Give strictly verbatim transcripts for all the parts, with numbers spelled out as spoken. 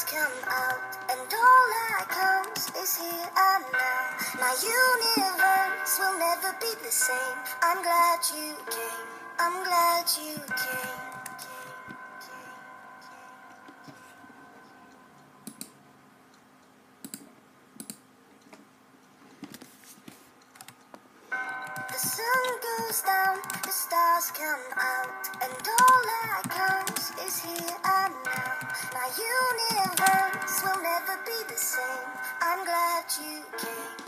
come out, and all that comes is here and now. My universe will never be the same. I'm glad you came. I'm glad you came. The sun goes down, the stars come out, and all that comes is here and now. My universe will never be the same. I'm glad you came.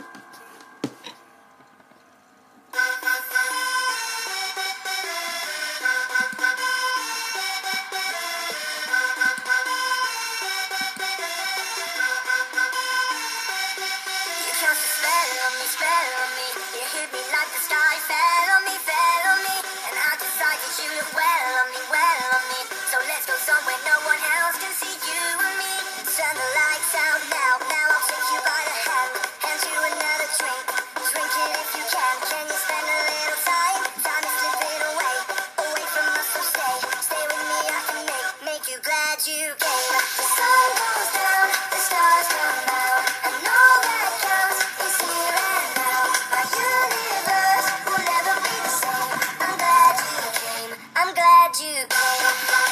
You cast a spell on me, spell on me. You hit me like the sky fell on me, fell on me. And I decided you look well on me, well on me. So let's go somewhere no one else can see you and me. Turn the lights out now, now I'll take you by the hand. Hand you another drink, drink it if you can. Can you spend a little time? Time is slipping away, away from us, so stay. Stay with me, I can make, make you glad you came. The sun goes down, the stars come out, and all that counts is here and now. My universe will never be the same. I'm glad you came, I'm glad you came.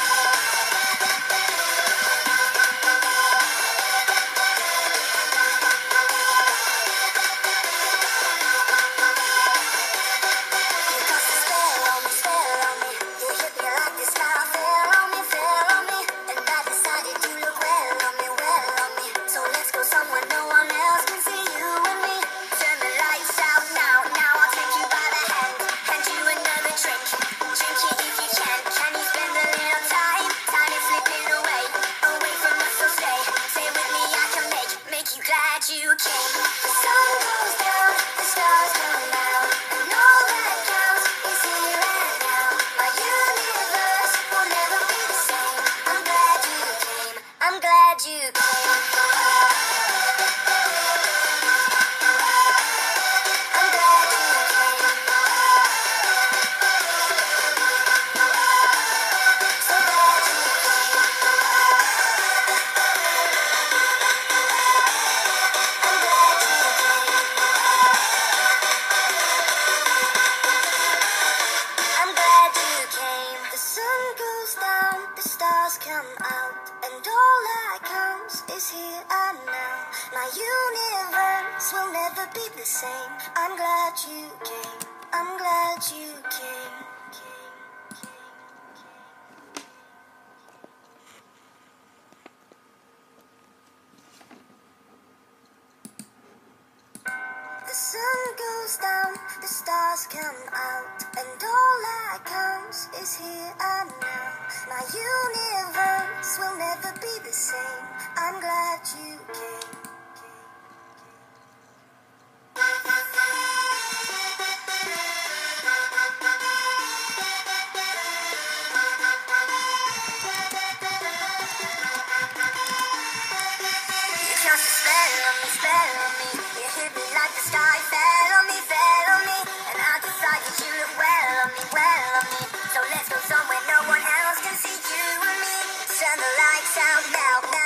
You cast a spell on me, spell on me. You hit me like the sky fell on me, fell on me. And I decided you look well on me, well on me. So let's go somewhere no one else can see you and me. Turn the lights out now, now I'll take you by the hand. Hand you another drink, drink it if you can. Can you spend a little time? Time is slipping away, away from us, so stay. Stay with me, I can make, make you glad you came. The sun goes down, the stars come out, and all that counts is here and now. My universe will never be the same. I'm glad you came, I'm glad you came. I'm glad you came. So glad you came. I'm glad you came. I'm glad you came. The sun goes down, the stars come out, and all that comes is here and now. My universe will never be the same. I'm glad you came. I'm glad you came. The sun goes down, the stars come out, and all that comes is here and now. My universe will never be the same. I'm glad you came. You cast a spell on me, spell on me. You hit me like the sky fell on me, fell on me. And I decided you look well on me, well on me. So let's go somewhere no one else can see you and me. Turn the lights out now, now